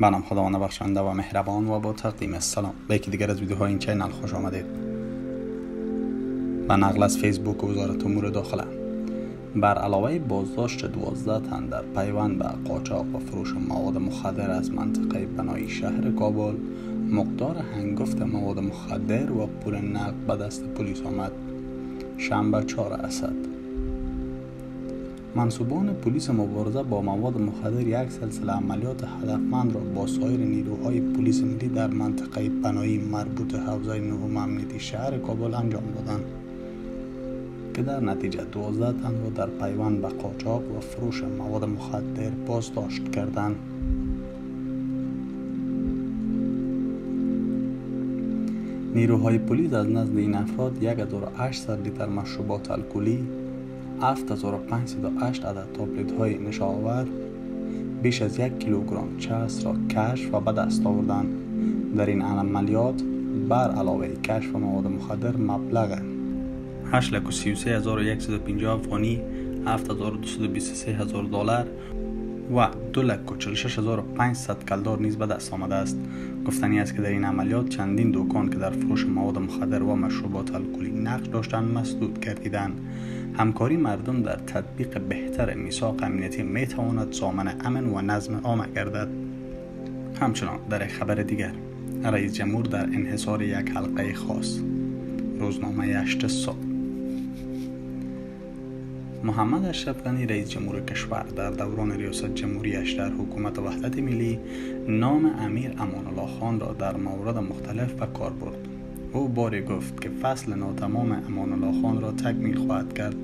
به نام خداوند بخشنده و مهربان و با تقدیم سلام به یکی دیگر از ویدیوهای این چینل خوش آمدید. به نقل از فیسبوک وزارت امور داخله بر علاوه بازداشت 12 تن در پیوند به قاچاق و فروش مواد مخدر از منطقه بنایی شهر کابل، مقدار هنگفت مواد مخدر و پول نقد به دست پلیس آمد. شنبه 4 اسد منصوبان پلیس مبارزه با مواد مخدر یک سلسله عملیات هدفمند را با سایر نیروهای پلیس ملی در منطقه بنایی مربوط حوزه نهم امنیتی شهر کابل انجام دادند که در نتیجه 12 تن را در پیوند به قاچاق و فروش مواد مخدر بازداشت کردند. نیروهای پلیس از نزد این افراد 1800 لیتر مشروبات الکلی، 7508 عدد تابلت‌های نشاور، بیش از 1 کیلوگرم چسب را کشف و به دست آوردند. در این عملیات بر علاوه کشف مواد مخدر مبلغ 8,33,150 افغانی، 7,223,000 دلار و 2,46,500 کلدار نیز به دست آمده است. گفتنی است که در این عملیات چندین دکان که در فروش مواد مخدر و مشروبات الکلی نقش داشتند مسدود گردیدند. همکاری مردم در تطبیق بهتر میثاق امنیتی می تواند ضامن امن و نظم عامه گردد. همچنان در خبر دیگر، رئیس جمهور در انحصار یک حلقه خاص. روزنامه 8 صبح. محمد اشرف غنی رئیس جمهور کشور در دوران ریاست جمهوریش در حکومت وحدت ملی نام امیر امان الله خان را در موارد مختلف به کار برد. او باری گفت که فصل ناتمام امان الله خان را تکمیل خواهد کرد.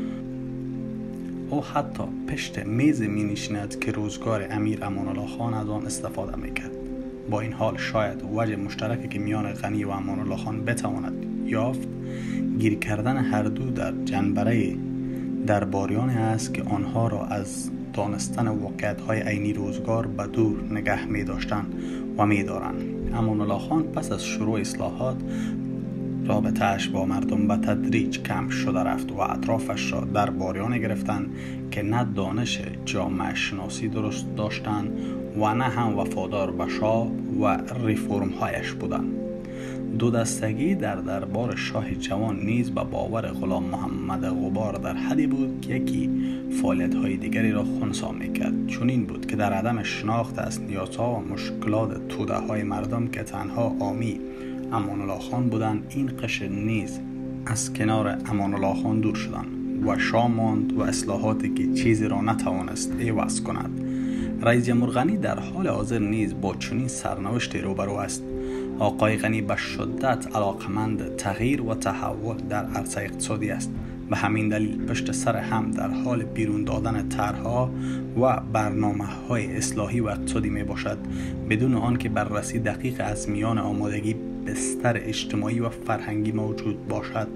او حتی پشت میز می نشیند که روزگار امیر امان الله خان از آن استفاده می کرد. با این حال شاید وجه مشترکی که میان غنی و امان الله خان بتواند یافت گیر کردن هر دو در جنبره درباریانی است که آنها را از دانستن واقعیت‌های عینی روزگار به دور نگه می داشتند و می دارند. امان الله خان پس از شروع اصلاحات رابطه‌اش با مردم به تدریج کم شده رفت و اطرافش را درباریان گرفتند که نه دانش جامعه شناسی درست داشتند و نه هم وفادار به شاه و ریفرم‌هایش بودند. دو دستگی در دربار شاه جوان نیز به باور غلام محمد غبار در حدی بود که یکی فعالیت‌های دیگری را خنثی می‌کرد. چون این بود که در عدم شناخت از نیازها و مشکلات توده‌های مردم که تنها عامی امان الله خان بودند، این قشر نیز از کنار امان الله خان دور شدند و شاه ماند و اصلاحاتی که چیزی را نتوانست عوض کند. رئیس جمهور غنی در حال حاضر نیز با چنین سرنوشتی روبرو است. آقای غنی به شدت علاقمند تغییر و تحول در عرصه اقتصادی است. به همین دلیل پشت سر هم در حال بیرون دادن طرح‌ها و برنامه‌های اصلاحی و اقتصادی می باشد، بدون آنکه بررسی دقیق از میان آمادگی بستر اجتماعی و فرهنگی موجود باشد.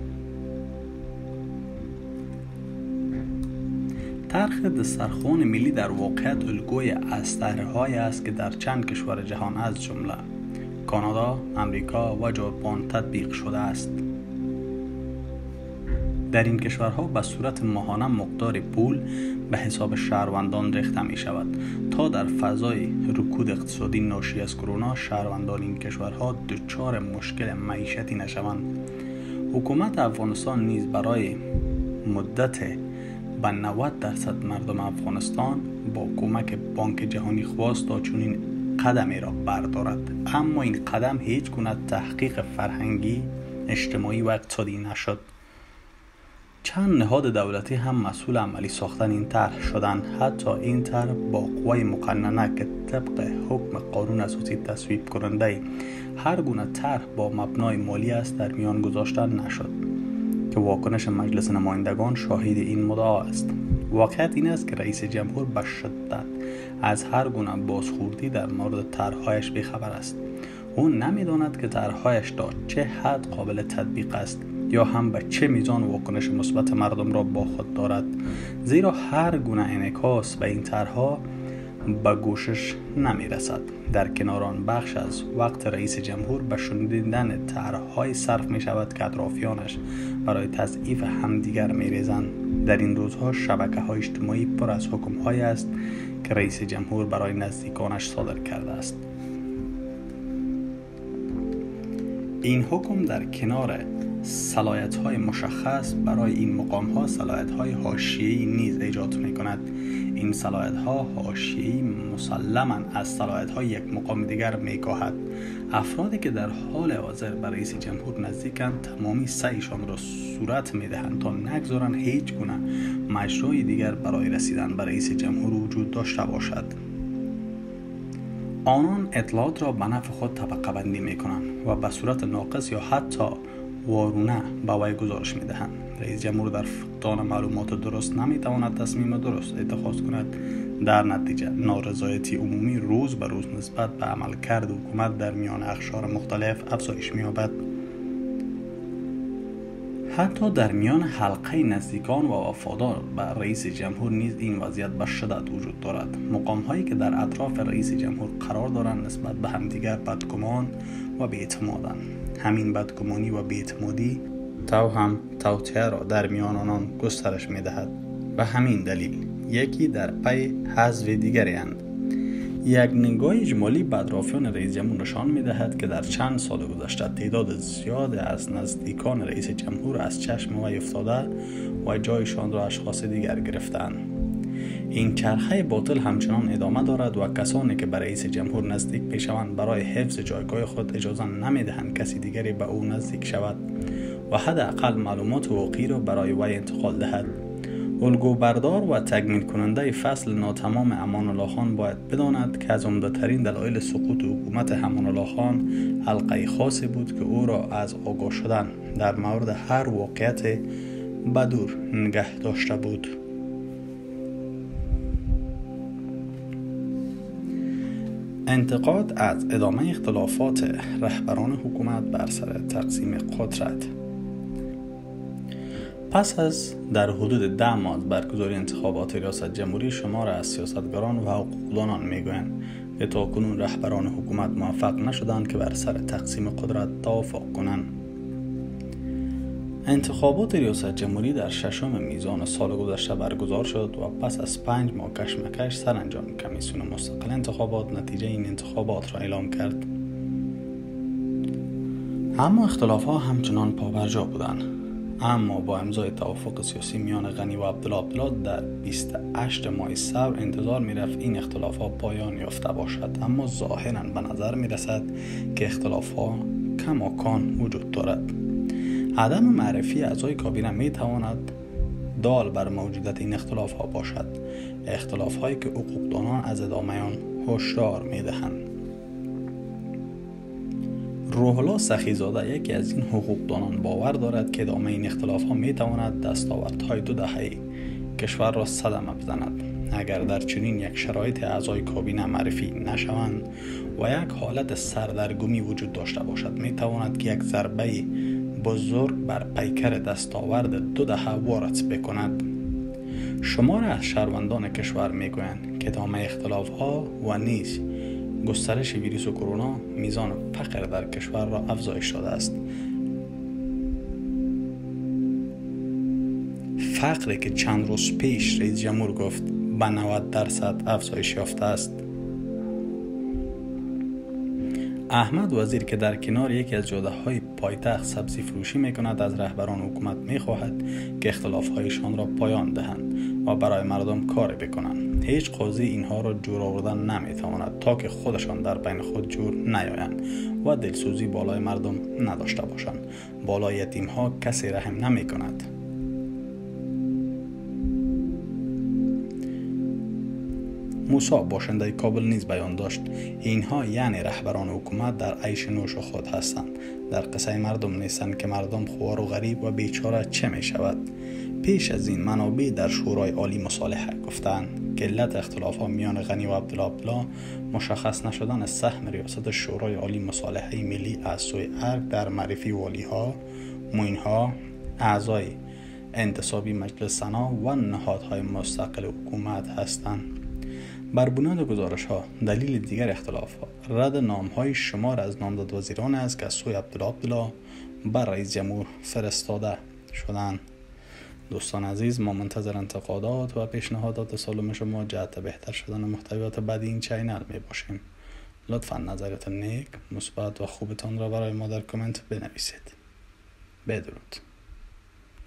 طرح دسترخوان ملی در واقعیت الگوی از طرح‌هایی است که در چند کشور جهان از جمله کانادا، امریکا و ژاپن تطبیق شده است. در این کشورها به صورت ماهانه مقدار پول به حساب شهروندان ریخته می شود تا در فضای رکود اقتصادی ناشی از کرونا شهروندان این کشورها دچار مشکل معیشتی نشوند. حکومت افغانستان نیز برای مدت به 90% مردم افغانستان با کمک بانک جهانی خواست تا چنین قدمی را بردارد، اما این قدم هیچ گونه تحقیق فرهنگی، اجتماعی و اقتصادی نشد. چند نهاد دولتی هم مسئول عملی ساختن این طرح شدند. حتی این طرح با قوه مقننه که طبق حکم قانون اساسی تصویب کننده هر گونه طرح با مبنای مالی است در میان گذاشته نشد که واکنش مجلس نمایندگان شاهد این مدعا است. واقعیت این است که رئیس جمهور به شدت از هر گونه بازخوردی در مورد طرح‌هایش بی‌خبر است. او نمی‌داند که طرح‌هایش تا چه حد قابل تطبیق است یا هم به چه میزان واکنش مثبت مردم را با خود دارد، زیرا هر گونه انعکاس به این طرح‌ها به گوشش نمی‌رسد. در کنار آن بخش از وقت رئیس جمهور به شنیدن طرح‌های صرف می‌شود که اطرافیانش برای تضعیف همدیگر می‌ریزند. در این روزها شبکه‌های اجتماعی پر از حکم‌هایی است که رئیس جمهور برای نزدیکانش صادر کرده است. این حکم در کنار صلاحیت‌های مشخص برای این مقام‌ها صلاحیت‌های حاشیه‌ای نیز ایجاد می‌کند. این صلاحیت‌ها حاشیه‌ای مسلماً از صلاحیت‌های یک مقام دیگر می‌کاهد. افرادی که در حال حاضر به رئیس جمهور نزدیکند تمامی سعیشان را صورت می‌دهند تا نگذارند هیچ گونه مجرای دیگر برای رسیدن به رئیس جمهور وجود داشته باشد. آنان اطلاعات را به نفع خود طبقه بندی می‌کنند و به صورت ناقص یا حتی وارونه به وی گزارش می‌دهند. رئیس جمهور در فقدان معلومات درست نمی‌تواند تصمیم درست اتخاذ کند. در نتیجه نارضایتی عمومی روز به روز نسبت به عملکرد حکومت در میان اقشار مختلف افزایش می‌یابد. حتی در میان حلقه نزدیکان و وفادار به رئیس جمهور نیز این وضعیت به شدت وجود دارد. مقام‌هایی که در اطراف رئیس جمهور قرار دارند نسبت به همدیگر بدگمان و بی‌اعتمادند. همین بدگمانی و بی‌اعتمادی توطئه را در میان آنان گسترش می‌دهد. به همین دلیل یکی در پی حذف دیگری اند. یک نگاه اجمالی به اطرافیان رئیس جمهور نشان می‌دهد که در چند سال گذشته تعداد زیاد از نزدیکان رئیس جمهور از چشم وی افتاده و جایشان را اشخاص دیگر گرفتند. این چرخه باطل همچنان ادامه دارد و کسانی که به رئیس جمهور نزدیک می‌شوند برای حفظ جایگاه خود اجازه نمی‌دهند کسی دیگری به او نزدیک شود و حداقل معلومات حقوقی را برای وی انتقال دهد. الگوبردار و تکمیل کننده فصل ناتمام امان الله خان باید بداند که از عمده‌ترین دلایل سقوط حکومت امان الله خان حلقه خاصی بود که او را از آگاه شدن در مورد هر واقعیت بدور نگه داشته بود. انتقاد از ادامه اختلافات رهبران حکومت بر سر تقسیم قدرت. پس از در حدود 10 ماه برگزاری انتخابات ریاست جمهوری، شمار از سیاستگران و حقوقدانان میگویند که تاکنون رهبران حکومت موفق نشدند که بر سر تقسیم قدرت توافق کنند. انتخابات ریاست جمهوری در 6 میزان سال گذشته برگزار شد و پس از 5 ماه کشمکش سرانجام کمیسیون مستقل انتخابات نتیجه این انتخابات را اعلام کرد. اما اختلاف‌ها همچنان پابرجا بودند. اما با امضای توافق سیاسی میان غنی و عبدالله در 28 ماه صبر انتظار می‌رفت این اختلاف‌ها پایان یافته باشد، اما ظاهراً به نظر می‌رسد که اختلاف‌ها کماکان وجود دارد. عدم معرفی اعضای کابینه می‌تواند دال بر موجودیت این اختلاف‌ها باشد، اختلاف‌هایی که حقوقدانان از ادامه آن هشدار می‌دهند. روح الله سخی‌زاده یکی از این حقوقدانان باور دارد که ادامه این اختلاف‌ها می‌تواند دستاوردهای 2 دهه کشور را صدمه بزند. اگر در چنین یک شرایط اعضای کابینه معرفی نشوند و یک حالت سردرگمی وجود داشته باشد، می‌تواند که یک ضربه بزرگ بر پیکر دستاورد 2 دهه وارد بکند. شمار از شهروندان کشور می‌گویند که ادامه اختلاف‌ها و نیز گسترش ویروس کرونا میزان فقر در کشور را افزایش داده است. فقری که چند روز پیش رئیس جمهور گفت به 90% افزایش یافته است. احمد وزیر که در کنار یکی از جاده‌های پایتخت سبزی فروشی می‌کند، از رهبران حکومت می‌خواهد که اختلاف‌هایشان را پایان دهند و برای مردم کار بکنند. هیچ قاضی اینها را جور آوردن نمی‌تواند تا که خودشان در بین خود جور نیایند و دلسوزی بالای مردم نداشته باشند. بالای یتیم‌ها کسی رحم نمی‌کند. موسی باشنده کابل نیز بیان داشت اینها یعنی رهبران حکومت در عیش نوش خود هستند، در قصه مردم نیستند که مردم خوار و غریب و بیچاره چه می شود. پیش از این منابع در شورای عالی مصالحه گفتند که علت اختلاف ها میان غنی و عبدالله مشخص نشدن سهم ریاست شورای عالی مصالحه ملی از سوی ارگ در معرفی والی ها، معین ها، اعضای انتصابی مجلس سنا و نهادهای مستقل حکومت هستند. بر بنیاد گزارش ها دلیل دیگر اختلاف ها رد نام های شمار از نامزد وزیران است که از سوی عبدالله بر رئیس جمهور فرستاده شدند. دوستان عزیز، ما منتظر انتقادات و پیشنهادات سالم شما جهت بهتر شدن محتویات بعدی این چینل می باشیم. لطفا نظرات نیک، مثبت و خوبتان را برای ما در کامنت بنویسید. بدرود.